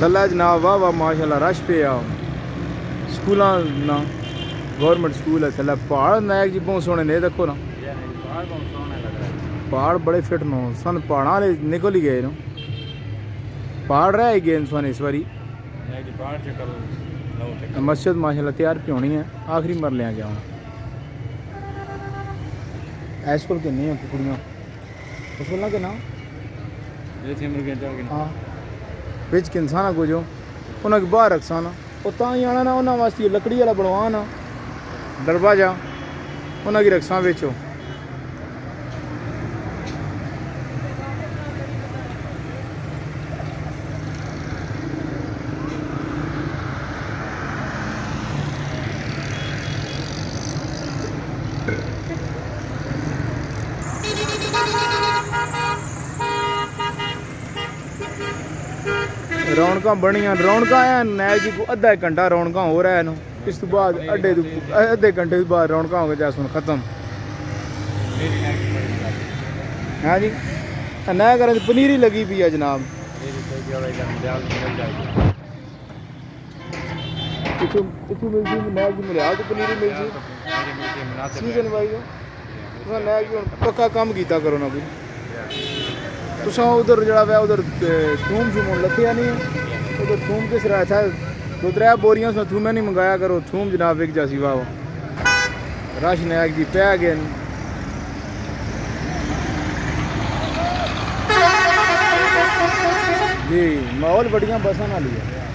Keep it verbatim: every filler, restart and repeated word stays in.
थल्ला जनाब वाह वाह माशाल्लाह रश पे आओ स्कूल ना गवर्नमेंट स्कूल है थल्ला पहाड़ नायक जी बहुत सोहने ने देखो ना पहाड़ बड़े फिट नो सन पहाड़ा वाले निकल ही गए नो पहाड़ रह गए सन इस बारी मस्जिद माशाल्लाह तैयार भी होनी है आखिरी मरले गया हूँ ऐस को किन्नी है कुड़ियाँ उस के नाम हाँ बिच के इंसान को जो उन्हें बाहर रखसा ना वो तां ही आना ना उन्होंने वास्ते लकड़ी वाला बनवा ना दरवाजा उन्हें की रखसा बेचो रौनक बनिया रौनक आया नायक जी को अद्धा एक घंटा रौनक हो रहा है इस तो बाद अड्डे अद्धे घंटे बाद रौनक हो गए सुन खत्म हाँ जी नया घर पनीरी लगी पी है जनाब नायक जी मिले तो पनीरी मिल सीजन वाइज नायक जी पक्का कम किया करो ना कोई तुसा उधर जड़ा वा उधर थूम शूम लथया नहीं उधर थूम किस रहा था दो त्रै बोरियां से थूम नहीं मंगाया करो थूम जनाब विक जासी वाह रश नायक जी पै गए जी माहौल बड़ियां बसा ना लिया